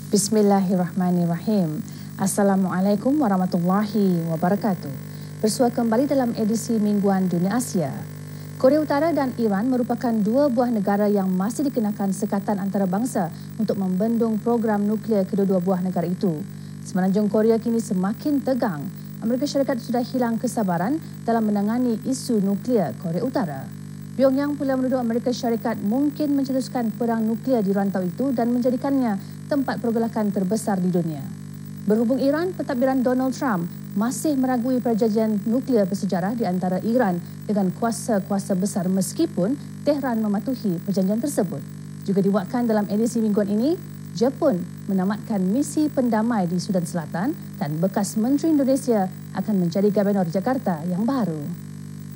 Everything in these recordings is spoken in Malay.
Bismillahirrahmanirrahim. Assalamualaikum warahmatullahi wabarakatuh. Bersua kembali dalam edisi Mingguan Dunia Asia. Korea Utara dan Iran merupakan dua buah negara yang masih dikenakan sekatan antarabangsa untuk membendung program nuklear kedua-dua buah negara itu. Semenanjung Korea kini semakin tegang. Amerika Syarikat sudah hilang kesabaran dalam menangani isu nuklear Korea Utara. Pyongyang pula menuduh Amerika Syarikat mungkin mencetuskan perang nuklear di rantau itu dan menjadikannya tempat pergolakan terbesar di dunia. Berhubung Iran, pentadbiran Donald Trump masih meragui perjanjian nuklear bersejarah di antara Iran dengan kuasa-kuasa besar meskipun Tehran mematuhi perjanjian tersebut. Juga diwakilkan dalam edisi mingguan ini, Jepun menamatkan misi pendamai di Sudan Selatan dan bekas Menteri Indonesia akan menjadi Gubernur Jakarta yang baru.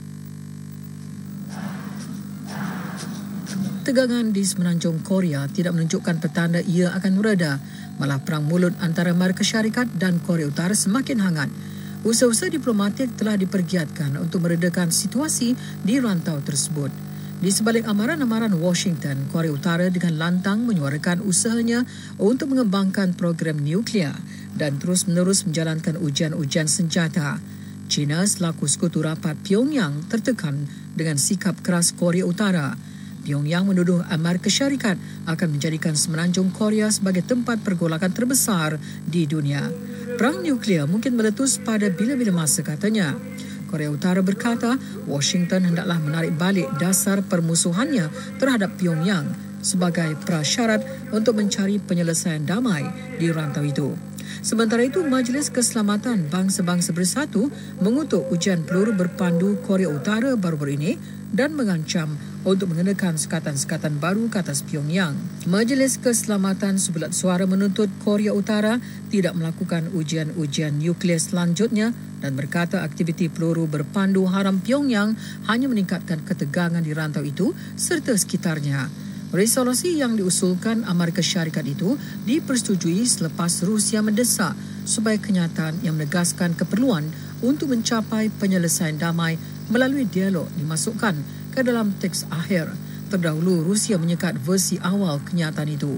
Tegangan di semenanjung Korea tidak menunjukkan petanda ia akan mereda. Malah perang mulut antara Amerika Syarikat dan Korea Utara semakin hangat. Usaha-usaha diplomatik telah dipergiatkan untuk meredakan situasi di rantau tersebut. Di sebalik amaran-amaran Washington, Korea Utara dengan lantang menyuarakan usahanya untuk mengembangkan program nuklear dan terus-menerus menjalankan ujian-ujian senjata. China selaku sekutu rapat Pyongyang tertekan dengan sikap keras Korea Utara. Pyongyang menuduh Amerika Syarikat akan menjadikan semenanjung Korea sebagai tempat pergolakan terbesar di dunia. Perang nuklear mungkin meletus pada bila-bila masa, katanya. Korea Utara berkata Washington hendaklah menarik balik dasar permusuhannya terhadap Pyongyang sebagai prasyarat untuk mencari penyelesaian damai di rantau itu. Sementara itu, Majlis Keselamatan Bangsa-Bangsa Bersatu mengutuk ujian peluru berpandu Korea Utara baru-baru ini dan mengancam untuk mengenakan sekatan-sekatan baru ke atas Pyongyang. Majlis Keselamatan sebulat suara menuntut Korea Utara tidak melakukan ujian-ujian nuklear selanjutnya dan berkata aktiviti peluru berpandu haram Pyongyang hanya meningkatkan ketegangan di rantau itu serta sekitarnya. Resolusi yang diusulkan Amerika Syarikat itu dipersetujui selepas Rusia mendesak supaya kenyataan yang menegaskan keperluan untuk mencapai penyelesaian damai melalui dialog dimasukkan ke dalam teks akhir. Terdahulu Rusia menyekat versi awal kenyataan itu.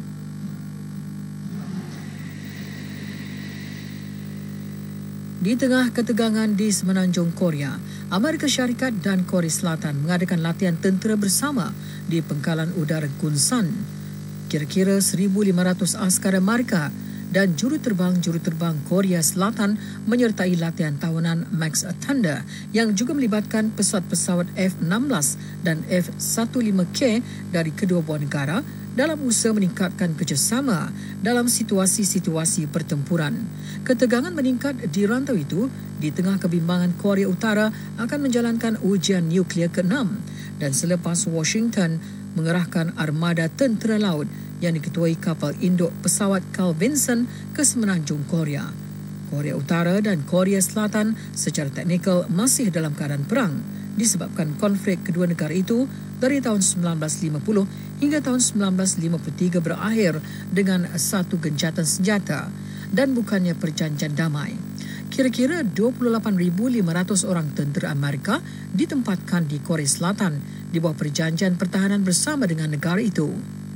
Di tengah ketegangan di semenanjung Korea, Amerika Syarikat dan Korea Selatan mengadakan latihan tentera bersama di pengkalan udara Gunsan. Kira-kira 1,500 askar Amerika dan juruterbang Korea Selatan menyertai latihan tahunan Max Thunder yang juga melibatkan pesawat-pesawat F-16 dan F-15K dari kedua buah negara dalam usaha meningkatkan kerjasama dalam situasi-situasi pertempuran. Ketegangan meningkat di rantau itu di tengah kebimbangan Korea Utara akan menjalankan ujian nuklear ke-6 dan selepas Washington mengerahkan armada tentera laut yang diketuai kapal induk pesawat Carl Vinson ke semenanjung Korea. Korea Utara dan Korea Selatan secara teknikal masih dalam keadaan perang disebabkan konflik kedua negara itu dari tahun 1950 hingga tahun 1953 berakhir dengan satu gencatan senjata dan bukannya perjanjian damai. Kira-kira 28,500 orang tentera Amerika ditempatkan di Korea Selatan di bawah perjanjian pertahanan bersama dengan negara itu.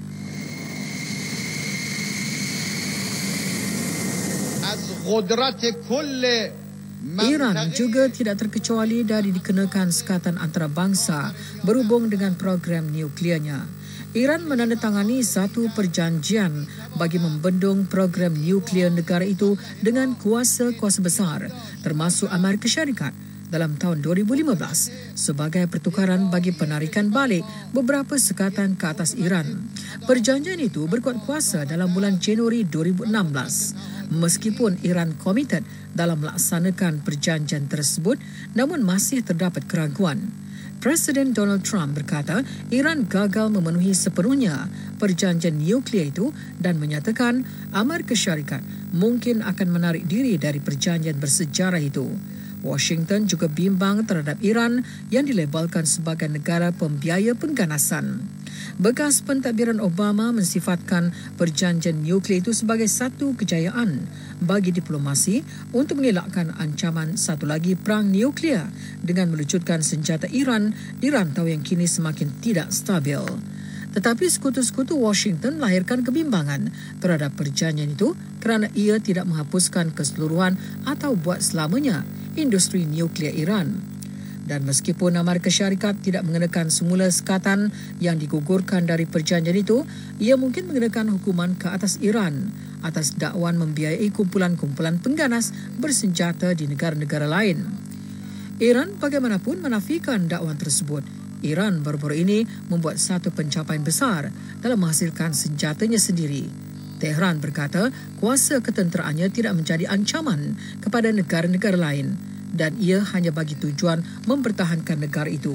Iran juga tidak terkecuali dari dikenakan sekatan antarabangsa berhubung dengan program nuklearnya. Iran menandatangani satu perjanjian bagi membendung program nuklear negara itu dengan kuasa-kuasa besar termasuk Amerika Syarikat dalam tahun 2015 sebagai pertukaran bagi penarikan balik beberapa sekatan ke atas Iran. Perjanjian itu berkuat kuasa dalam bulan Januari 2016. Meskipun Iran komited dalam melaksanakan perjanjian tersebut, namun masih terdapat keraguan. Presiden Donald Trump berkata Iran gagal memenuhi sepenuhnya perjanjian nuklear itu dan menyatakan Amerika Syarikat mungkin akan menarik diri dari perjanjian bersejarah itu. Washington juga bimbang terhadap Iran yang dilabelkan sebagai negara pembiaya pengganasan. Bekas pentadbiran Obama mensifatkan perjanjian nuklear itu sebagai satu kejayaan bagi diplomasi untuk mengelakkan ancaman satu lagi perang nuklear dengan melucutkan senjata Iran di rantau yang kini semakin tidak stabil. Tetapi sekutu-sekutu Washington lahirkan kebimbangan terhadap perjanjian itu kerana ia tidak menghapuskan keseluruhan atau buat selamanya industri nuklear Iran. Dan meskipun Amerika Syarikat tidak mengenakan semula sekatan yang digugurkan dari perjanjian itu, ia mungkin mengenakan hukuman ke atas Iran atas dakwaan membiayai kumpulan-kumpulan pengganas bersenjata di negara-negara lain. Iran bagaimanapun menafikan dakwaan tersebut. Iran baru-baru ini membuat satu pencapaian besar dalam menghasilkan senjatanya sendiri. Tehran berkata kuasa ketenteraannya tidak menjadi ancaman kepada negara-negara lain dan ia hanya bagi tujuan mempertahankan negara itu.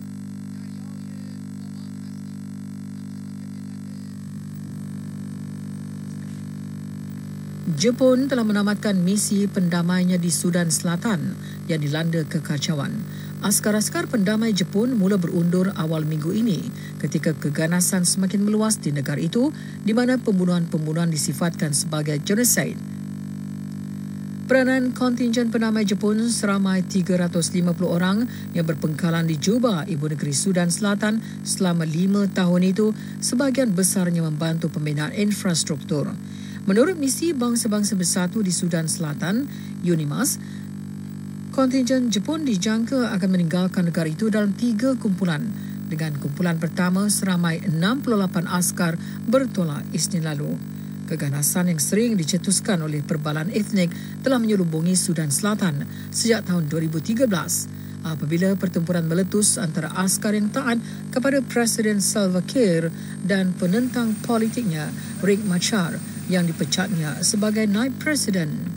Jepun telah menamatkan misi pendamainya di Sudan Selatan yang dilanda kekacauan. Askar-askar pendamai Jepun mula berundur awal minggu ini ketika keganasan semakin meluas di negara itu di mana pembunuhan-pembunuhan disifatkan sebagai genosid. Peranan kontingen pendamai Jepun seramai 350 orang yang berpengkalan di Juba, ibu negeri Sudan Selatan selama 5 tahun itu sebahagian besarnya membantu pembinaan infrastruktur. Menurut misi Bangsa-Bangsa Bersatu di Sudan Selatan, UNIMAS, kontingen Jepun dijangka akan meninggalkan negara itu dalam 3 kumpulan. Dengan kumpulan pertama seramai 68 askar bertolak Isnin lalu. Keganasan yang sering dicetuskan oleh perbalan etnik telah menyelubungi Sudan Selatan sejak tahun 2013 apabila pertempuran meletus antara askar yang taat kepada Presiden Salva Kiir dan penentang politiknya Riek Machar yang dipecatnya sebagai naib presiden.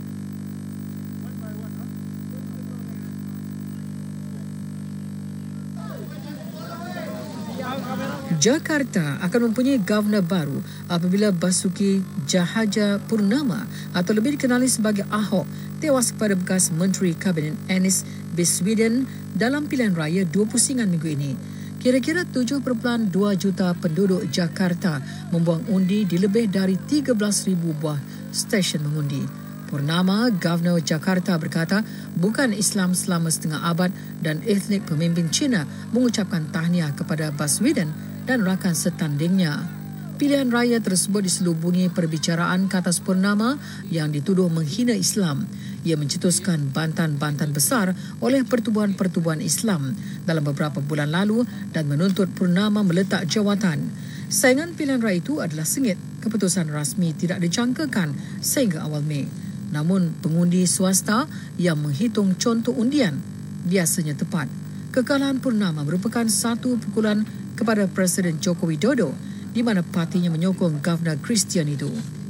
Jakarta akan mempunyai governor baru apabila Basuki Tjahjanurnama atau lebih dikenali sebagai Ahok tewas kepada bekas Menteri Kabinet Anies Baswedan dalam pilihan raya 2 pusingan minggu ini. Kira-kira 7.2 juta penduduk Jakarta membuang undi di lebih dari 13,000 buah stesen mengundi. Purnama, Governor Jakarta berkata bukan Islam selama setengah abad dan etnik pemimpin Cina mengucapkan tahniah kepada Baswedan dan rakan setandingnya. Pilihan raya tersebut diselubungi perbicaraan ke atas Purnama yang dituduh menghina Islam. Ia mencetuskan bantan-bantan besar oleh pertubuhan-pertubuhan Islam dalam beberapa bulan lalu dan menuntut Purnama meletak jawatan. Saingan pilihan raya itu adalah sengit. Keputusan rasmi tidak dijangkakan sehingga awal Mei. Namun pengundi swasta yang menghitung contoh undian biasanya tepat. Kekalahan Purnama merupakan satu pukulan kepada Presiden Joko Widodo di mana partinya menyokong Governor Christian itu.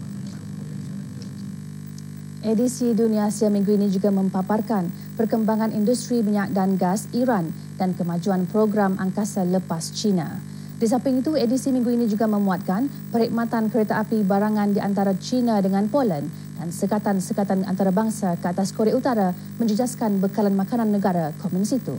Edisi Dunia Asia minggu ini juga mempaparkan perkembangan industri minyak dan gas Iran dan kemajuan program angkasa lepas China. Di samping itu, edisi minggu ini juga memuatkan perkhidmatan kereta api barangan di antara China dengan Poland dan sekatan-sekatan antarabangsa ke atas Korea Utara menjejaskan bekalan makanan negara komunis itu.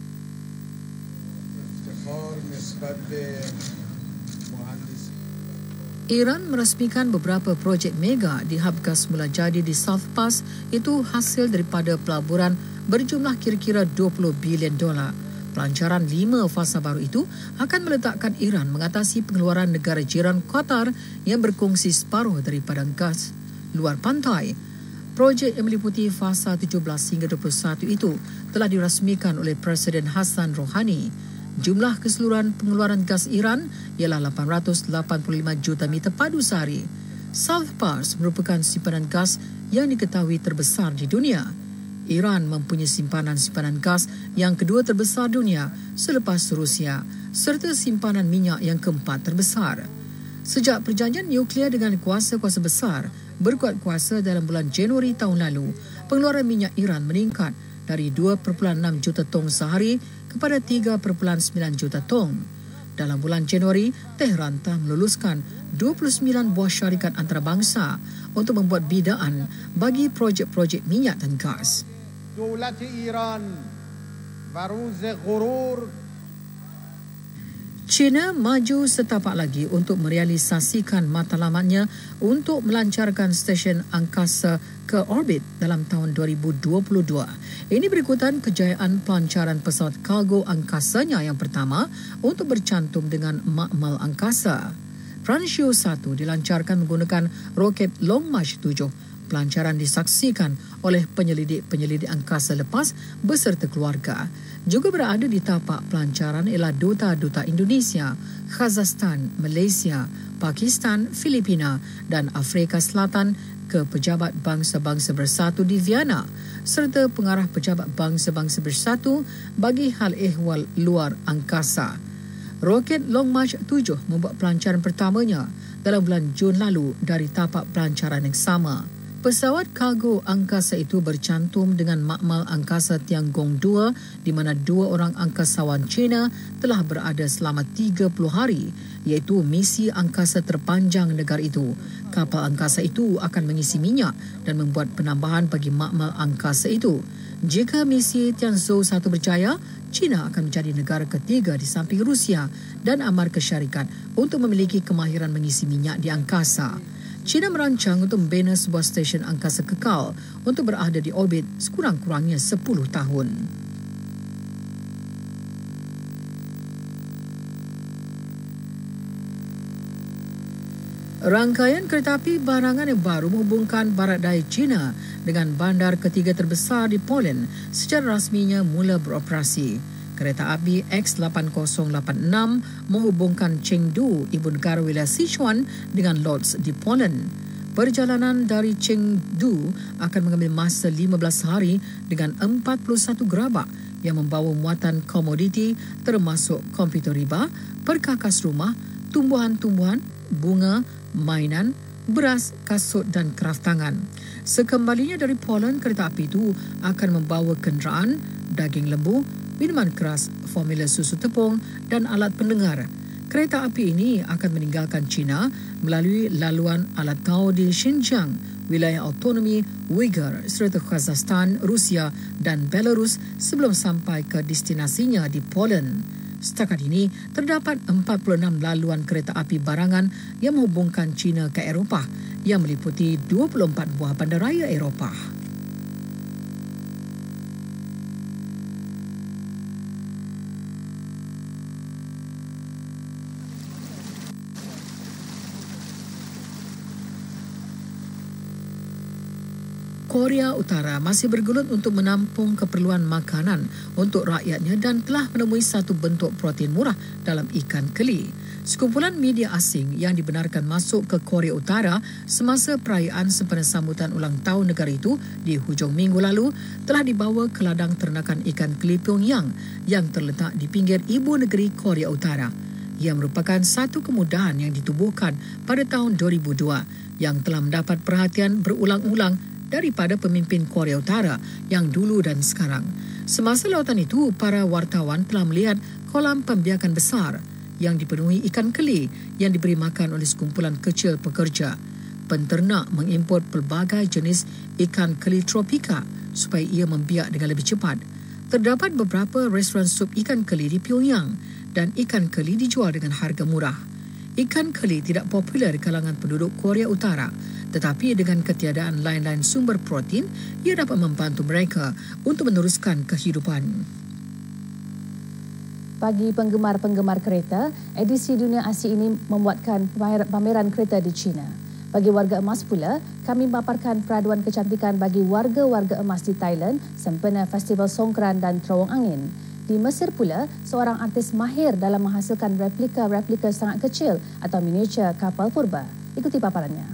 Iran merasmikan beberapa projek mega di hub gas mula jadi di South Pass, itu hasil daripada pelaburan berjumlah kira-kira $20 bilion. Pelancaran 5 fasa baru itu akan meletakkan Iran mengatasi pengeluaran negara jiran Qatar yang berkongsi separuh daripada gas luar pantai. Projek yang meliputi fasa 17 hingga 21 itu telah dirasmikan oleh Presiden Hassan Rouhani. Jumlah keseluruhan pengeluaran gas Iran ialah 885 juta meter padu sehari. South Pars merupakan simpanan gas yang diketahui terbesar di dunia. Iran mempunyai simpanan gas yang kedua terbesar dunia selepas Rusia serta simpanan minyak yang keempat terbesar. Sejak perjanjian nuklear dengan kuasa-kuasa besar berkuat kuasa dalam bulan Januari tahun lalu, pengeluaran minyak Iran meningkat dari 2.6 juta tong sehari kepada 3.9 juta tong. Dalam bulan Januari, Tehran telah meluluskan 29 buah syarikat antarabangsa untuk membuat bidaan bagi projek-projek minyak dan gas. China maju setapak lagi untuk merealisasikan matlamatnya untuk melancarkan stesen angkasa ke orbit dalam tahun 2022. Ini berikutan kejayaan pelancaran pesawat kargo angkasanya yang pertama untuk bercantum dengan makmal angkasa. Transhio 1 dilancarkan menggunakan roket Long March 7. Pelancaran disaksikan oleh penyelidik-penyelidik angkasa lepas beserta keluarga. Juga berada di tapak pelancaran ialah duta-duta Indonesia, Kazakhstan, Malaysia, Pakistan, Filipina dan Afrika Selatan ke Pejabat Bangsa-Bangsa Bersatu di Vienna serta pengarah Pejabat Bangsa-Bangsa Bersatu bagi hal ehwal luar angkasa. Roket Long March 7 membuat pelancaran pertamanya dalam bulan Jun lalu dari tapak pelancaran yang sama. Pesawat kargo angkasa itu bercantum dengan makmal angkasa Tiangong 2 di mana 2 orang angkasawan China telah berada selama 30 hari iaitu misi angkasa terpanjang negara itu. Kapal angkasa itu akan mengisi minyak dan membuat penambahan bagi makmal angkasa itu. Jika misi Tianzhou 1 berjaya, China akan menjadi negara ketiga di samping Rusia dan Amerika Syarikat untuk memiliki kemahiran mengisi minyak di angkasa. China merancang untuk membina sebuah stesen angkasa kekal untuk berada di orbit sekurang-kurangnya 10 tahun. Rangkaian kereta api barangan yang baru menghubungkan barat daya China dengan bandar ketiga terbesar di Poland secara rasminya mula beroperasi. Kereta api X8086 menghubungkan Chengdu, ibu negara wilayah Sichuan, dengan Lodz di Poland. Perjalanan dari Chengdu akan mengambil masa 15 hari dengan 41 gerabak yang membawa muatan komoditi termasuk komputer riba, perkakas rumah, tumbuhan-tumbuhan, bunga, mainan, beras, kasut dan kraf tangan. Sekembalinya dari Poland, kereta api itu akan membawa kenderaan, daging lembu, minuman keras, formula susu tepung dan alat pendengar. Kereta api ini akan meninggalkan China melalui laluan alat tau di Xinjiang, wilayah autonomi Uyghur serta Kazakhstan, Rusia dan Belarus sebelum sampai ke destinasinya di Poland. Setakat ini, terdapat 46 laluan kereta api barangan yang menghubungkan China ke Eropah yang meliputi 24 buah bandaraya Eropah. Korea Utara masih bergelut untuk menampung keperluan makanan untuk rakyatnya dan telah menemui satu bentuk protein murah dalam ikan keli. Sekumpulan media asing yang dibenarkan masuk ke Korea Utara semasa perayaan sempena sambutan ulang tahun negara itu di hujung minggu lalu telah dibawa ke ladang ternakan ikan keli Pyongyang yang terletak di pinggir ibu negeri Korea Utara. Ia merupakan satu kemudahan yang ditubuhkan pada tahun 2002 yang telah mendapat perhatian berulang-ulang daripada pemimpin Korea Utara yang dulu dan sekarang. Semasa lautan itu, para wartawan telah melihat kolam pembiakan besar yang dipenuhi ikan keli yang diberi makan oleh sekumpulan kecil pekerja. Penternak mengimport pelbagai jenis ikan keli tropika supaya ia membiak dengan lebih cepat. Terdapat beberapa restoran sup ikan keli di Pyongyang dan ikan keli dijual dengan harga murah. Ikan keli tidak popular di kalangan penduduk Korea Utara, tetapi dengan ketiadaan lain-lain sumber protein, ia dapat membantu mereka untuk meneruskan kehidupan. Bagi penggemar-penggemar kereta, edisi Dunia Asia ini membuatkan pameran kereta di China. Bagi warga emas pula, kami memaparkan peraduan kecantikan bagi warga-warga emas di Thailand sempena Festival Songkran dan Terowong Angin. Di Mesir pula, seorang artis mahir dalam menghasilkan replika-replika sangat kecil atau miniatur kapal purba. Ikuti paparannya.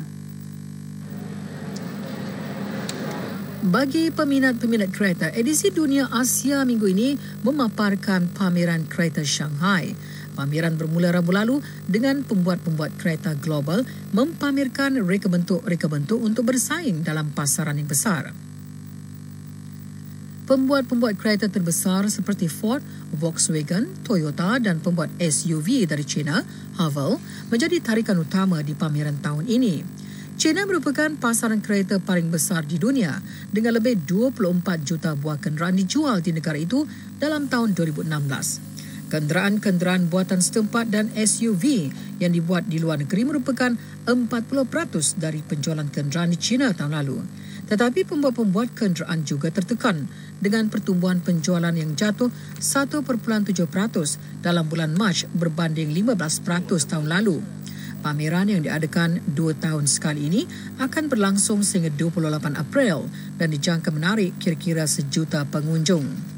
Bagi peminat-peminat kereta, edisi Dunia Asia minggu ini memaparkan pameran kereta Shanghai. Pameran bermula Rabu lalu dengan pembuat-pembuat kereta global mempamerkan reka bentuk untuk bersaing dalam pasaran yang besar. Pembuat-pembuat kereta terbesar seperti Ford, Volkswagen, Toyota dan pembuat SUV dari China, Haval, menjadi tarikan utama di pameran tahun ini. China merupakan pasaran kereta paling besar di dunia dengan lebih 24 juta buah kenderaan dijual di negara itu dalam tahun 2016. Kenderaan-kenderaan buatan setempat dan SUV yang dibuat di luar negeri merupakan 40% dari penjualan kenderaan di China tahun lalu. Tetapi pembuat-pembuat kenderaan juga tertekan dengan pertumbuhan penjualan yang jatuh 1.7% dalam bulan Mac berbanding 15% tahun lalu. Pameran yang diadakan 2 tahun sekali ini akan berlangsung sehingga 28 April dan dijangka menarik kira-kira 1 juta pengunjung.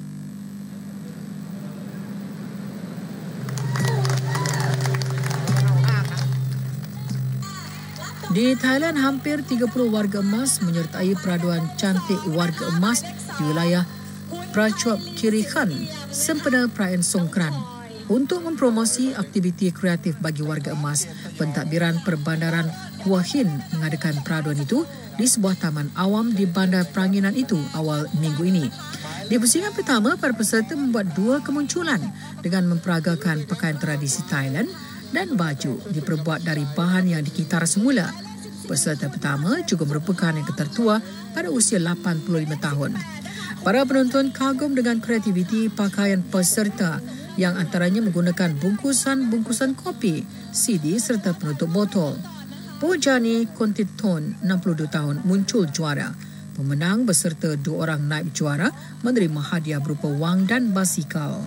Di Thailand, hampir 30 warga emas menyertai peraduan cantik warga emas di wilayah Prachuap Khiri Khan sempena perayaan Songkran. Untuk mempromosi aktiviti kreatif bagi warga emas, pentadbiran Perbandaran Hua Hin mengadakan peraduan itu di sebuah taman awam di bandar Pranginan itu awal minggu ini. Di pusingan pertama, para peserta membuat 2 kemunculan dengan memperagakan pakaian tradisi Thailand dan baju diperbuat dari bahan yang dikitar semula. Peserta pertama juga merupakan yang ketertua pada usia 85 tahun. Para penonton kagum dengan kreativiti pakaian peserta yang antaranya menggunakan bungkusan kopi, CD serta penutup botol. Pojani Kontiton, 62 tahun, muncul juara. Pemenang beserta 2 orang naib juara menerima hadiah berupa wang dan basikal.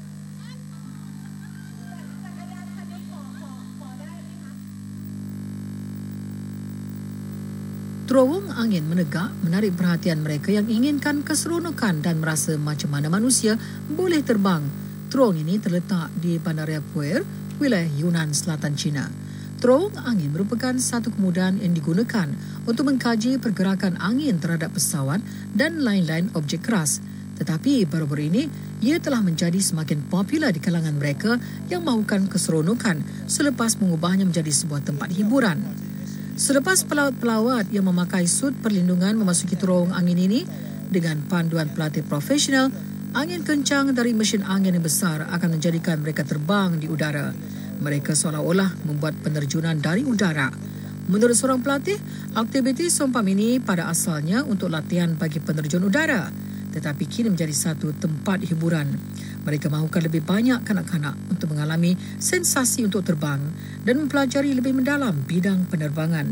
Terowong angin menegak menarik perhatian mereka yang inginkan keseronokan dan merasa macam mana manusia boleh terbang. Terowong ini terletak di Bandaraya Puer, wilayah Yunnan Selatan China. Terowong angin merupakan satu kemudahan yang digunakan untuk mengkaji pergerakan angin terhadap pesawat dan lain-lain objek keras. Tetapi baru-baru ini, ia telah menjadi semakin popular di kalangan mereka yang mahukan keseronokan selepas mengubahnya menjadi sebuah tempat hiburan. Selepas pelawat-pelawat yang memakai sut perlindungan memasuki terowong angin ini dengan panduan pelatih profesional, angin kencang dari mesin angin yang besar akan menjadikan mereka terbang di udara. Mereka seolah-olah membuat penerjunan dari udara. Menurut seorang pelatih, aktiviti sompam ini pada asalnya untuk latihan bagi penerjun udara, tetapi kini menjadi satu tempat hiburan. Mereka mahukan lebih banyak kanak-kanak untuk mengalami sensasi untuk terbang dan mempelajari lebih mendalam bidang penerbangan.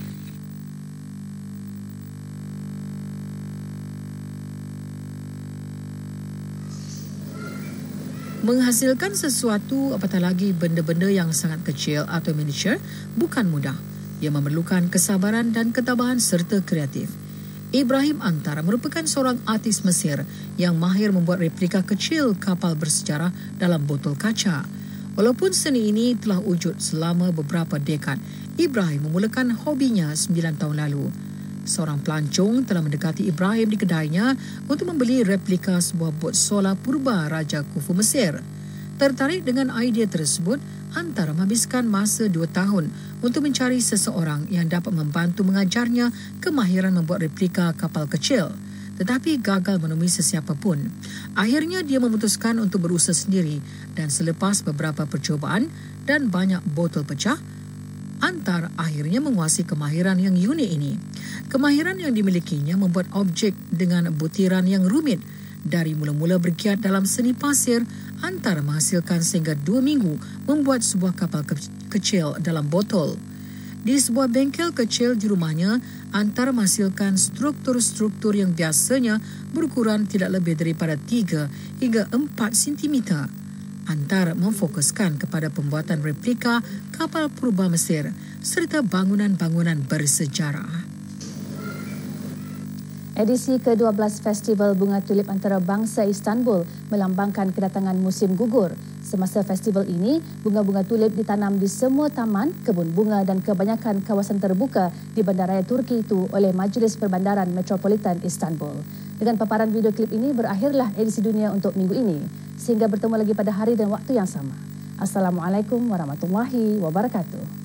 Menghasilkan sesuatu, apatah lagi benda-benda yang sangat kecil atau miniature, bukan mudah. Ia memerlukan kesabaran dan ketabahan serta kreatif. Ibrahim Antara merupakan seorang artis Mesir yang mahir membuat replika kecil kapal bersejarah dalam botol kaca. Walaupun seni ini telah wujud selama beberapa dekad, Ibrahim memulakan hobinya 9 tahun lalu. Seorang pelancong telah mendekati Ibrahim di kedainya untuk membeli replika sebuah bot solar purba Raja Khufu Mesir. Tertarik dengan idea tersebut, Antara menghabiskan masa 2 tahun untuk mencari seseorang yang dapat membantu mengajarnya kemahiran membuat replika kapal kecil, tetapi gagal menemui sesiapa pun. Akhirnya dia memutuskan untuk berusaha sendiri dan selepas beberapa percubaan dan banyak botol pecah, Antara akhirnya menguasai kemahiran yang unik ini. Kemahiran yang dimilikinya membuat objek dengan butiran yang rumit. Dari mula-mula bergiat dalam seni pasir, Antara menghasilkan sehingga 2 minggu membuat sebuah kapal kecil dalam botol. Di sebuah bengkel kecil di rumahnya, Antara menghasilkan struktur-struktur yang biasanya berukuran tidak lebih daripada 3 hingga 4 cm. Antara memfokuskan kepada pembuatan replika kapal purba Mesir serta bangunan-bangunan bersejarah. Edisi ke-12 Festival Bunga Tulip Antarabangsa Istanbul melambangkan kedatangan musim gugur. Semasa festival ini, bunga-bunga tulip ditanam di semua taman, kebun bunga dan kebanyakan kawasan terbuka di bandaraya Turki itu oleh Majlis Perbandaran Metropolitan Istanbul. Dengan paparan video klip ini, berakhirlah edisi dunia untuk minggu ini. Sehingga bertemu lagi pada hari dan waktu yang sama. Assalamualaikum warahmatullahi wabarakatuh.